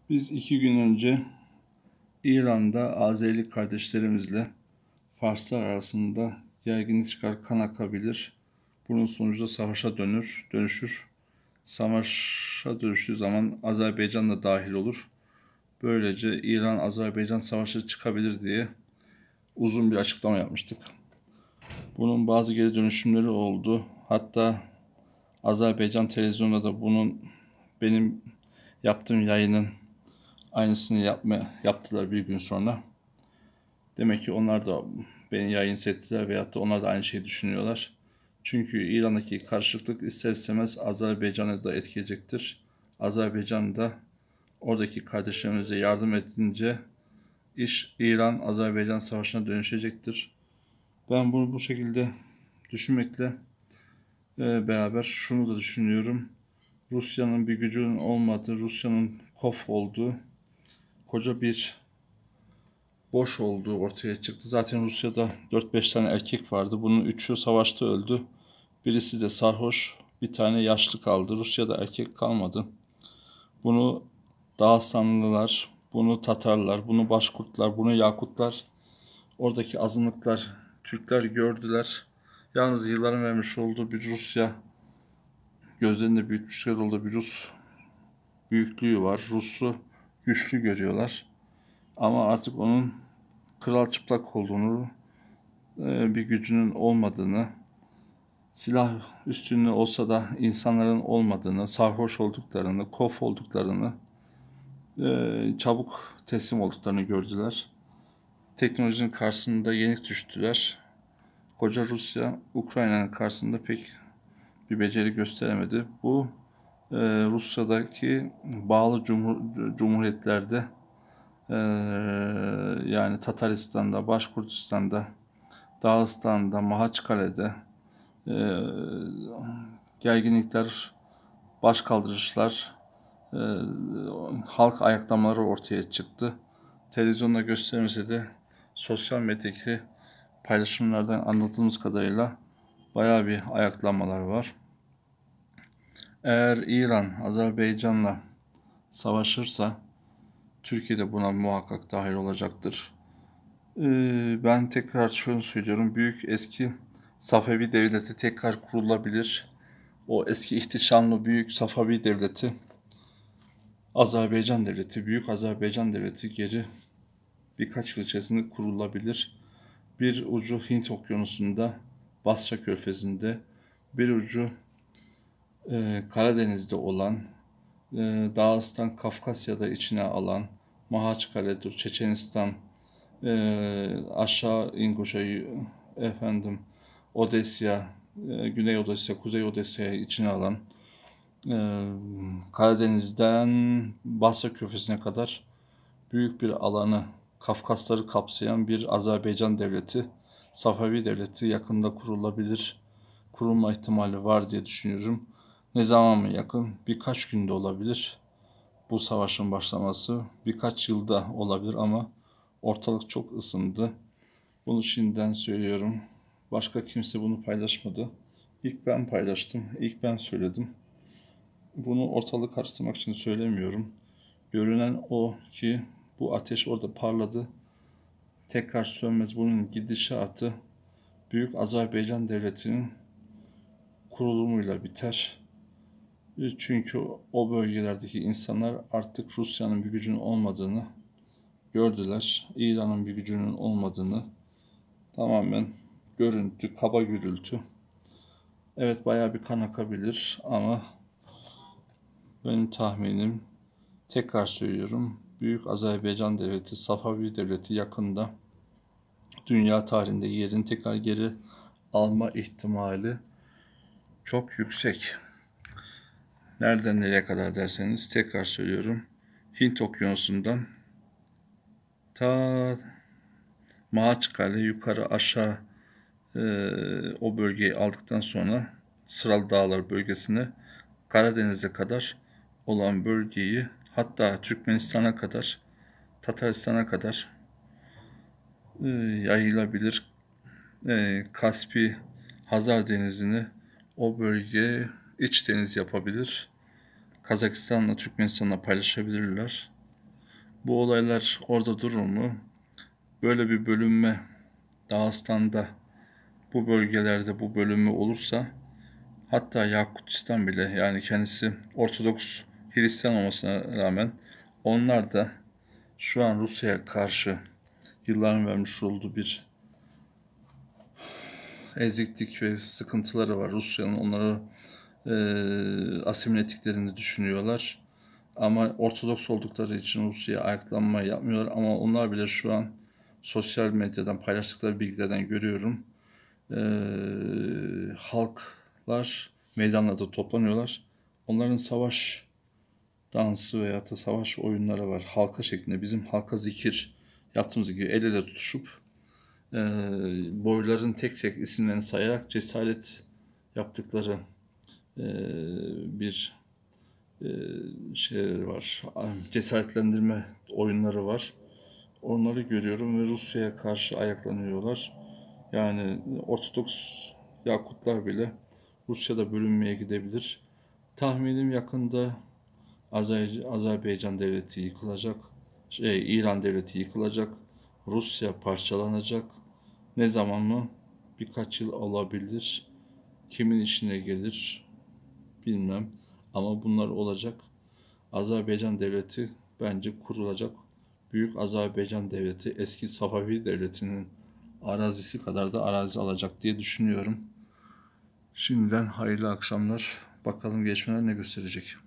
Biz 2 gün önce İran'da Azeri kardeşlerimizle Farslar arasında gerginlik çıkar, kan akabilir. Bunun sonucu da savaşa dönüşür. Savaşa dönüştüğü zaman Azerbaycan da dahil olur. Böylece İran-Azerbaycan savaşı çıkabilir diye uzun bir açıklama yapmıştık. Bunun bazı geri dönüşümleri oldu. Hatta Azerbaycan televizyonunda da benim yaptığım yayının aynısını yaptılar bir gün sonra. Demek ki onlar da beni yayın seyrettiler veyahut da onlar da aynı şeyi düşünüyorlar. Çünkü İran'daki karışıklık ister istemez Azerbaycan'ı da etkileyecektir. Azerbaycan da oradaki kardeşlerimize yardım edince iş İran-Azerbaycan savaşına dönüşecektir. Ben bunu bu şekilde düşünmekle beraber şunu da düşünüyorum. Rusya'nın bir gücünün olmadığı, Rusya'nın kof olduğu, koca bir boş olduğu ortaya çıktı. Zaten Rusya'da 4-5 tane erkek vardı. Bunun 3'ü savaşta öldü. Birisi de sarhoş, bir tane yaşlı kaldı. Rusya'da erkek kalmadı. Bunu Dağıstanlılar, bunu Tatarlar, bunu Başkurtlar, bunu Yakutlar, oradaki azınlıklar, Türkler gördüler. Yalnız yılların vermiş olduğu bir Rusya, gözlerinde büyütmüşler olduğu bir Rus büyüklüğü var. Rus'u güçlü görüyorlar. Ama artık onun kral çıplak olduğunu, bir gücünün olmadığını, silah üstünlüğü olsa da insanların olmadığını, sarhoş olduklarını, kof olduklarını, çabuk teslim olduklarını gördüler. Teknolojinin karşısında yenik düştüler. Koca Rusya, Ukrayna'nın karşısında pek bir beceri gösteremedi. Bu Rusya'daki bağlı cumhuriyetlerde, yani Tataristan'da, Başkurtistan'da, Dağıstan'da, Mahaçkale'de gerginlikler, başkaldırışlar, halk ayaklamaları ortaya çıktı. Televizyonda göstermese de sosyal medyadaki paylaşımlardan anladığımız kadarıyla bayağı bir ayaklamalar var. Eğer İran Azerbaycan'la savaşırsa Türkiye de buna muhakkak dahil olacaktır. Ben tekrar şunu söylüyorum. Büyük eski Safevi Devleti tekrar kurulabilir. O eski ihtişamlı büyük Safavi Devleti, Azerbaycan Devleti, Büyük Azerbaycan Devleti geri birkaç yıl içerisinde kurulabilir. Bir ucu Hint Okyanusu'nda, Basra Körfezi'nde, bir ucu Karadeniz'de olan, Dağıstan, Kafkasya'da içine alan, Mahaçkale'dir, Çeçenistan, aşağı İnguşa'yı, Odesya, Güney Odesya, Kuzey Odesya'yı içine alan, Karadeniz'den Basra Körfezi'ne kadar büyük bir alanı, Kafkasları kapsayan bir Azerbaycan devleti, Safavi devleti yakında kurulabilir. Kurulma ihtimali var diye düşünüyorum. Ne zaman mı yakın? Birkaç günde olabilir. Bu savaşın başlaması birkaç yılda olabilir ama ortalık çok ısındı. Bunu şimdiden söylüyorum. Başka kimse bunu paylaşmadı. İlk ben paylaştım, ilk ben söyledim. Bunu ortalık karıştırmak için söylemiyorum. Görünen o ki bu ateş orada parladı. Tekrar sönmez. Bunun gidişatı Büyük Azerbaycan Devleti'nin kurulumuyla biter. Çünkü o bölgelerdeki insanlar artık Rusya'nın bir gücünün olmadığını gördüler. İran'ın bir gücünün olmadığını, tamamen görüntü, kaba gürültü. Evet, bayağı bir kan akabilir ama benim tahminim, tekrar söylüyorum, Büyük Azerbaycan Devleti, Safavi Devleti yakında dünya tarihinde yerini tekrar geri alma ihtimali çok yüksek. Nereden nereye kadar derseniz, tekrar söylüyorum, Hint Okyanusu'ndan ta Mahaçkale yukarı aşağı, o bölgeyi aldıktan sonra Sıralı Dağlar bölgesine, Karadeniz'e kadar olan bölgeyi, hatta Türkmenistan'a kadar, Tataristan'a kadar yayılabilir. Kaspi, Hazar Denizi'ni o bölge iç deniz yapabilir. Kazakistan'la Türkmenistan'la paylaşabilirler. Bu olaylar orada durur mu? Böyle bir bölünme Dağıstan'da, bu bölgelerde bu bölünme olursa, hatta Yakutistan bile, yani kendisi Ortodoks Hristiyan olmasına rağmen onlar da şu an Rusya'ya karşı yılların vermiş olduğu bir eziklik ve sıkıntıları var. Rusya'nın onları asimile ettiklerini düşünüyorlar. Ama Ortodoks oldukları için Rusya'ya ayaklanma yapmıyorlar. Ama onlar bile şu an sosyal medyadan paylaştıkları bilgilerden görüyorum. Halklar meydanlarda toplanıyorlar. Onların savaş dansı veya da savaş oyunları var. Halka şeklinde, bizim halka zikir yaptığımız gibi el ele tutuşup boyların tek tek isimlerini sayarak cesaret yaptıkları bir şey var. Cesaretlendirme oyunları var. Onları görüyorum ve Rusya'ya karşı ayaklanıyorlar. Yani Ortodoks Yakutlar bile Rusya'da bölünmeye gidebilir. Tahminim yakında Azerbaycan devleti yıkılacak. İran devleti yıkılacak. Rusya parçalanacak. Ne zaman mı? Birkaç yıl alabilir. Kimin işine gelir bilmem. Ama bunlar olacak. Azerbaycan devleti bence kurulacak. Büyük Azerbaycan devleti eski Safavi devletinin arazisi kadar da arazi alacak diye düşünüyorum. Şimdiden hayırlı akşamlar. Bakalım gelişmeler ne gösterecek.